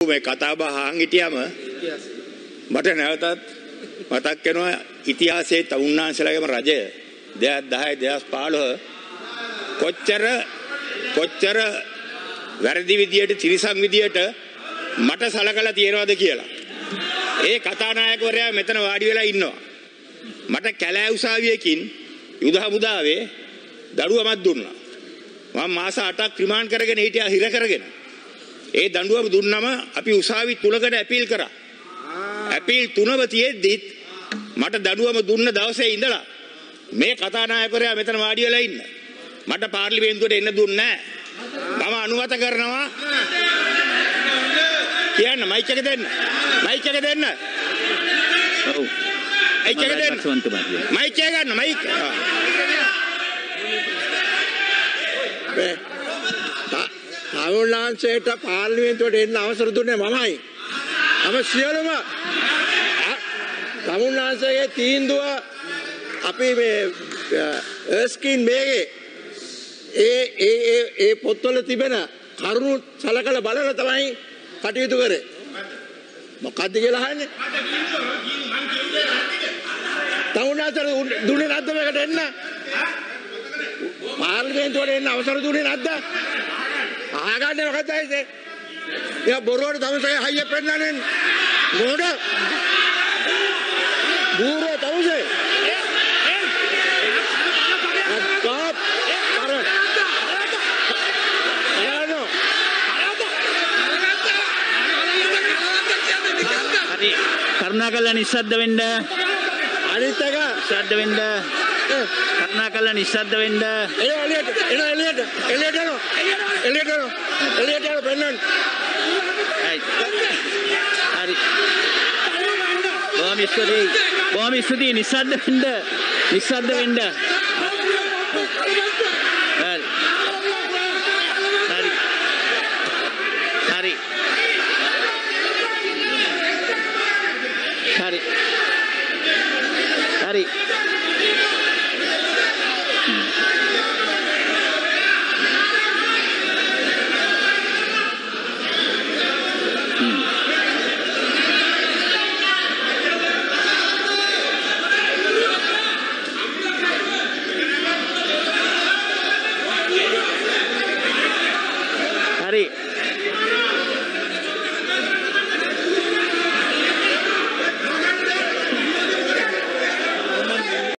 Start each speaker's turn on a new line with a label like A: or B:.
A: මේ කතා බහ අහන් හිටියම මට නැවතත් මතක් වෙනවා ඉතිහාසයේ තමුන්නාන්සලාගේම රජය 2010 2015 කොච්චර වැරදි විදියට තිරිසන් විදියට මට සලකලා තියනවාද කියලා. ඒ කතානායකවරයා මෙතන වාඩි වෙලා ඉන්නවා. මට කැලෑ උසාවියකින් යුද හමුදාවේ දඩුවමක් දුන්නා. මම මාස 8ක් රිමාන්ඩ් කරගෙන හිටියා හිර කරගෙන. ඒ දඬුවම දුන්නම අපි උසාවි 3කට ඇපීල් කරා. ඇපීල් 3ම තියෙද්දි මට දඬුවම දුන්න දවසේ ඉඳලා මේ කතානායකවරයා මෙතන වාඩි වෙලා ඉන්න. මට පාර්ලිමේන්තුවට එන්න දුන්නේ නැහැ. මම අනුමත කරනවා කියන්න මයික් එක දෙන්න. මයික් එක දෙන්න. ඔව්. මයික් එක දෙන්න. මයික් එක ගන්න මයික්.
B: තමුන්නාන්සේට පාර්ලිමේන්තුවට එන්න අවසර දුන්නේ මමයි. සියලුම තමුන්නාන්සේගේ තීන්දුව අපි මේ ස්කින් මේගේ ඒ පොත්වල තිබෙන කරුණු සලකලා බලලා තමයි කටයුතු කරේ. මොකද්ද කියලා අහන්නේ? තමුන්නාන්සේට දුන්නේ නැද්ද මේකට එන්න? පාර්ලිමේන්තුවට එන්න අවසර දුන්නේ නැද්ද? ආගන්නේ මොකද ඇයිද? යා බොරුවට තමසේ හයිය පෙන්නන්නේ මොකද? බූරෝ තමසේ අක්කාප් අර
C: හරි කරුණාකරලා නිශ්ශබ්ද වෙන්න.
B: අනිත් එක
C: නිශ්ශබ්ද වෙන්න. කරුණාකරලා නිශ්ශබ්ද වෙන්න.
B: එළියට පෙන්නන්න.
C: හරි. බොහොම ස්තුතියි. නිශ්ශබ්ද වෙන්න. නිශ්ශබ්ද වෙන්න.